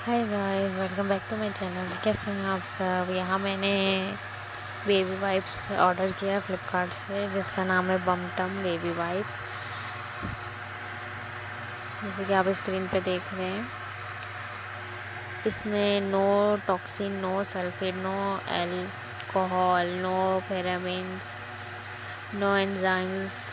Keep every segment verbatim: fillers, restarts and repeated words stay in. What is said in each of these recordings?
Hi guys, welcome back to my channel. कैसे हैं आप सब। यहाँ मैंने बेबी वाइप्स ऑर्डर किया फ्लिपकार्ट से, जिसका नाम है बमटम बेबी वाइप्स। जैसे कि आप स्क्रीन पे देख रहे हैं, इसमें no toxin, no sulphate, no alcohol, no parabens, no enzymes,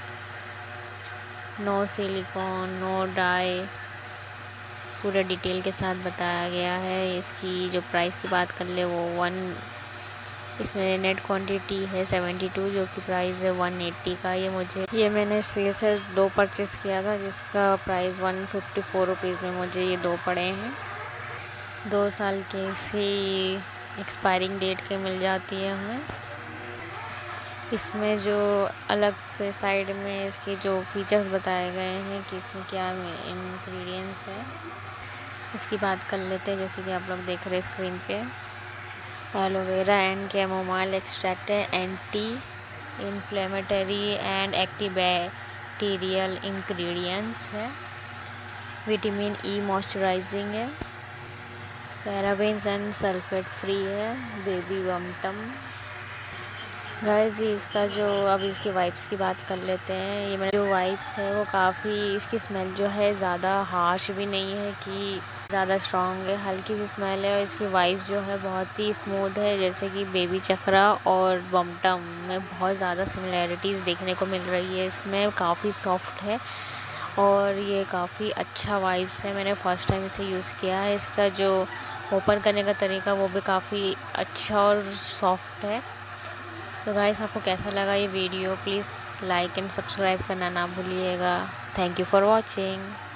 no silicone, no dye, पूरा डिटेल के साथ बताया गया है। इसकी जो प्राइस की बात कर ले वो वन इसमें नेट क्वांटिटी है सेवेंटी टू, जो कि प्राइस है वन एट्टी का। ये मुझे ये मैंने सेल से दो परचेज़ किया था, जिसका price one fifty four rupees में मुझे ये दो पड़े हैं। दो साल के इसी एक्सपायरिंग डेट के मिल जाती है हमें। इसमें जो अलग से साइड में इसके जो फीचर्स बताए गए हैं कि इसमें क्या इंग्रेडिएंट्स है, इसकी बात कर लेते हैं। जैसे कि आप लोग देख रहे हैं स्क्रीन पे, एलोवेरा एंड कैमोमाइल एक्सट्रैक्ट है, anti inflammatory and antibacterial ingredients है, विटामिन ई मॉइस्चराइजिंग है, पैराबेन्स एंड सल्फेट फ्री है, बेबी बमटम। गाइस जी, इसका जो अब इसकी वाइप्स की बात कर लेते हैं। ये मेरे जो वाइप्स है वो काफ़ी, इसकी स्मेल जो है ज़्यादा हार्श भी नहीं है कि ज़्यादा स्ट्रॉन्ग है, हल्की सी स्मेल है। और इसकी वाइप्स जो है बहुत ही स्मूथ है, जैसे कि बेबी चक्रा और बमटम में बहुत ज़्यादा सिमिलैरिटीज़ देखने को मिल रही है। इसमें काफ़ी सॉफ्ट है और ये काफ़ी अच्छा वाइब्स है। मैंने फ़र्स्ट टाइम इसे यूज़ किया है। इसका जो ओपन करने का तरीका वो भी काफ़ी अच्छा और सॉफ्ट है। तो गाइस, आपको कैसा लगा ये video, please like and subscribe करना ना भूलिएगा। Thank you for watching.